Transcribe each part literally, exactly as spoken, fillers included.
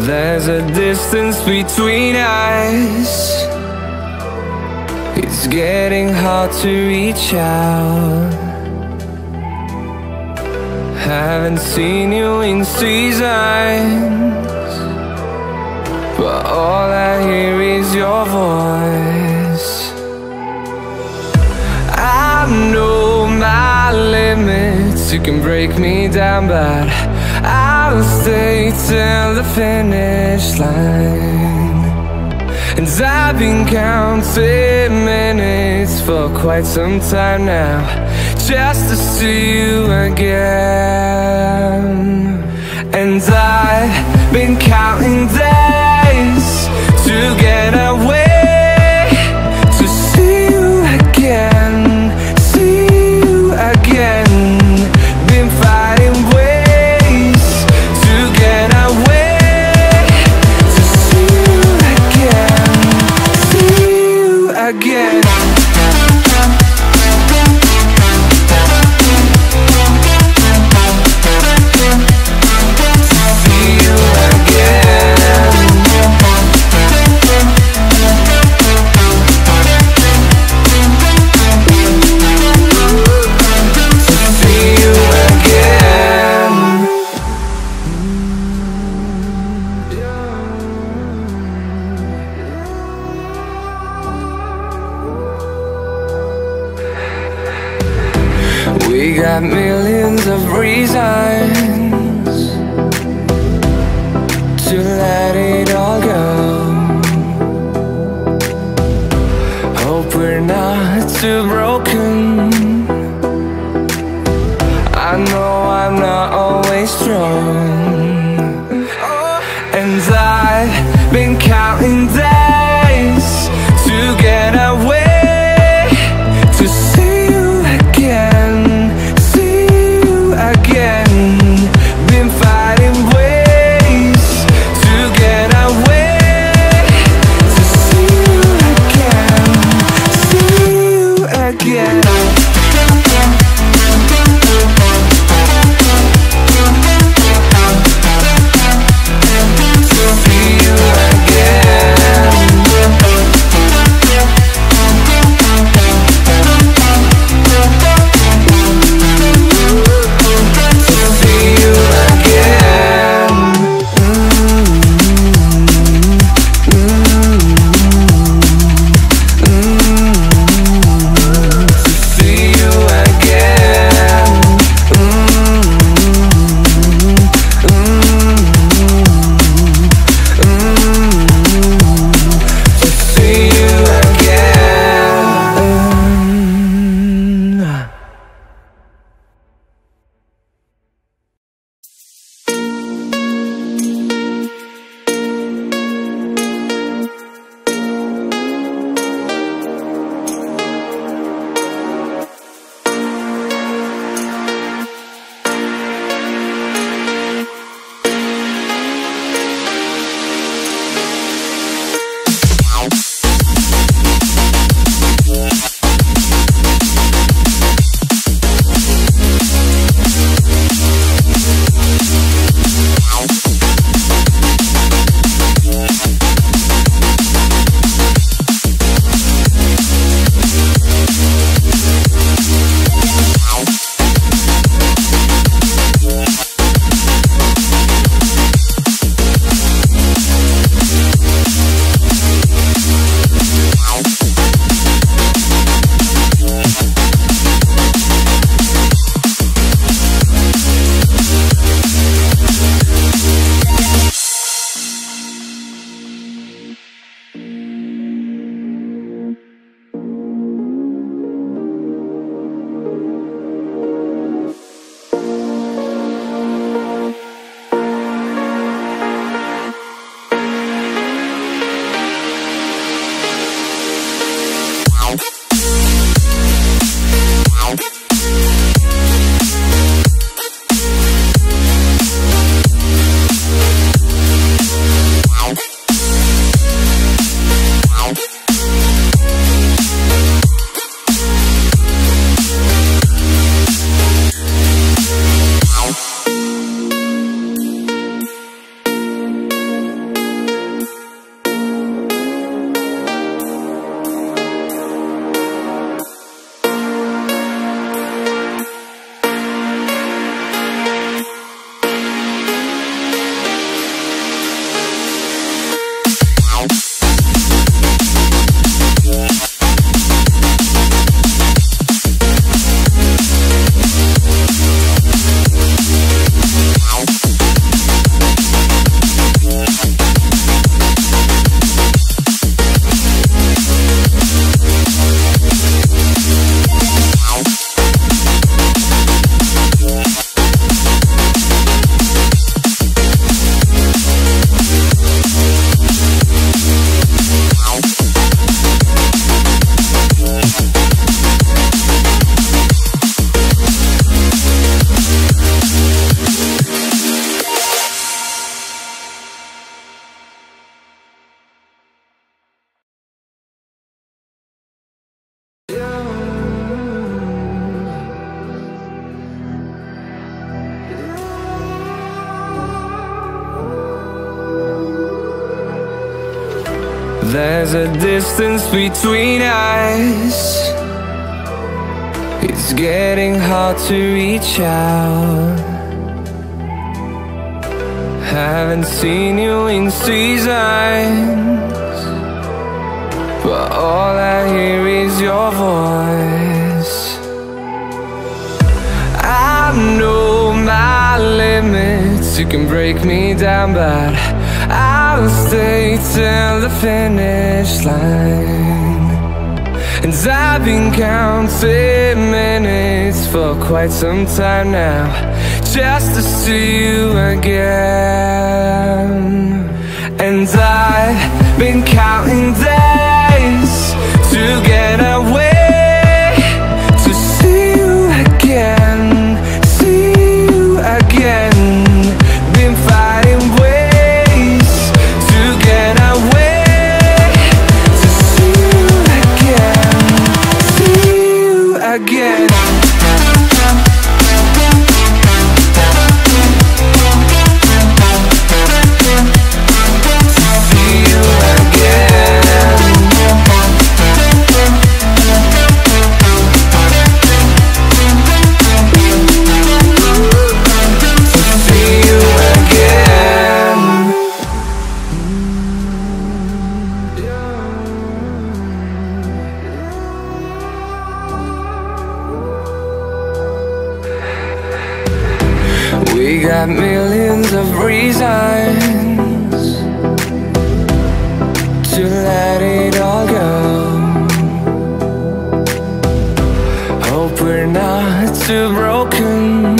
There's a distance between us. It's getting hard to reach out. Haven't seen you in seasons, but all I hear is your voice. I know my limits, you can break me down, but I'll stay till the finish line. And I've been counting minutes for quite some time now, just to see you again. And I've been counting days to get away, to see you again, see you again. Been fighting ways to get away, to see you again, see you again. We got millions of reasons to let it all go. Hope we're not too broken. I know I'm not always strong, and I've been counting days to get away, to see you again, see you again. Been fighting ways to get away, to see you again, see you again. there's a distance between us. It's getting hard to reach out. Haven't seen you in seasons, but all I hear is your voice. I know my limits, you can break me down, but I'll stay till the finish line. And I've been counting minutes for quite some time now, just to see you again. And I've been counting days to get away, to see you again, see you again. Been fighting ways to get away, to see you again, see you again. We got millions of reasons to let it all go. Hope we're not too broken.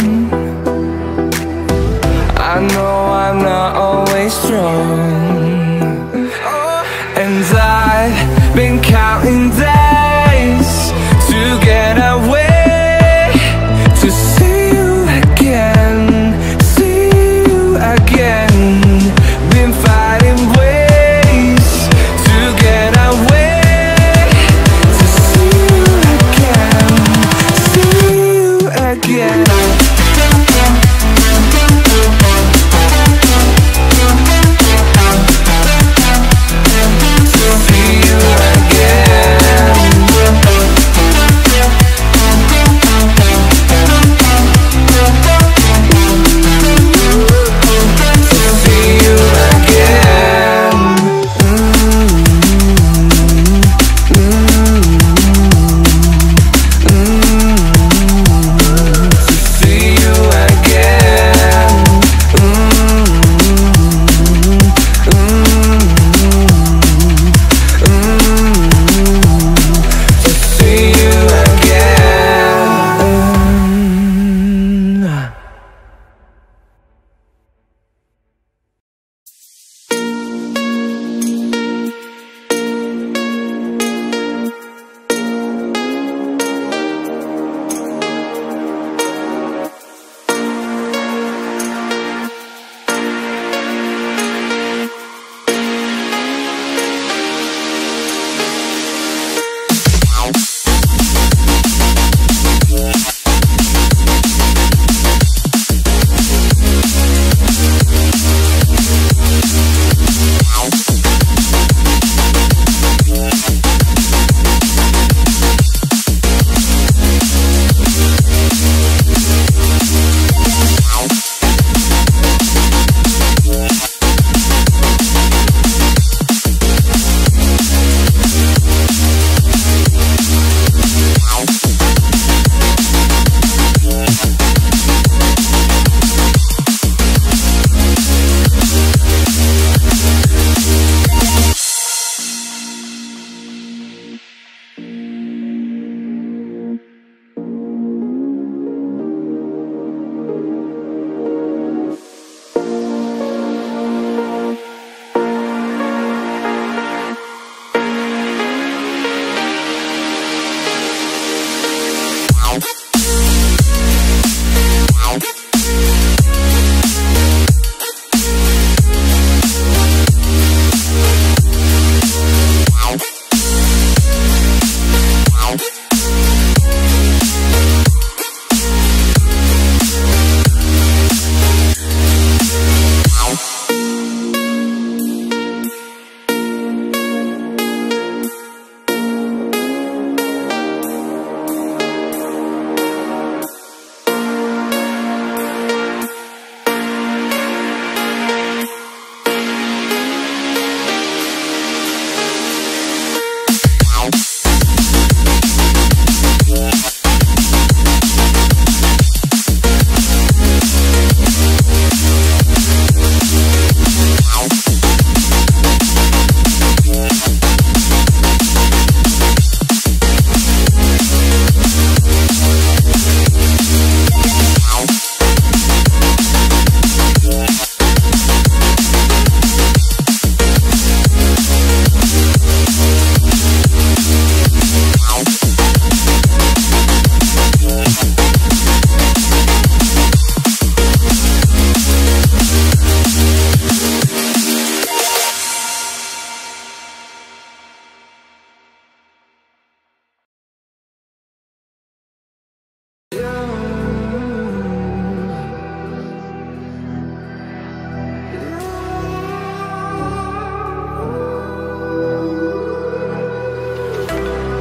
I know I'm not always strong, and I've been counting days to get away, to see you again, see you again. Been fighting ways to get away, to see you again, see you again. See you again.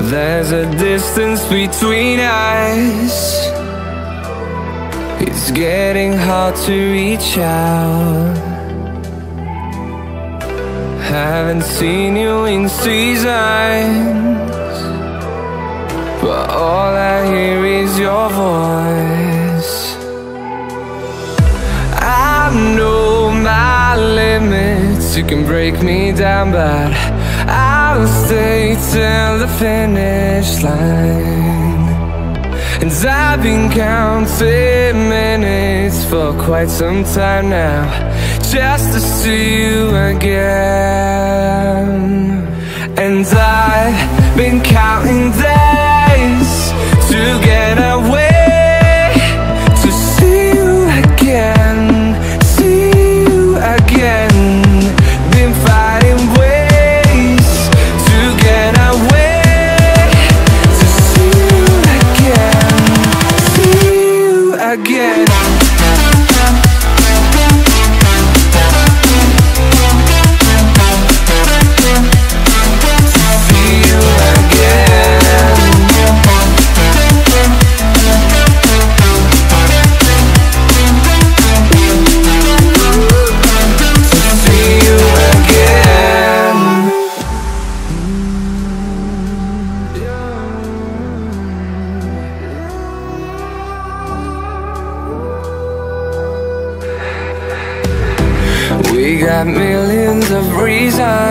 There's a distance between us. It's getting hard to reach out. Haven't seen you in seasons, but all I hear is your voice. I know my limits, you can break me down, but I'll stay till the finish line. And I've been counting minutes for quite some time now, just to see you again. And I've been counting days to get away, to see you again, see you again. Been finding ways to get away, to see you again, see you again. We got millions of reasons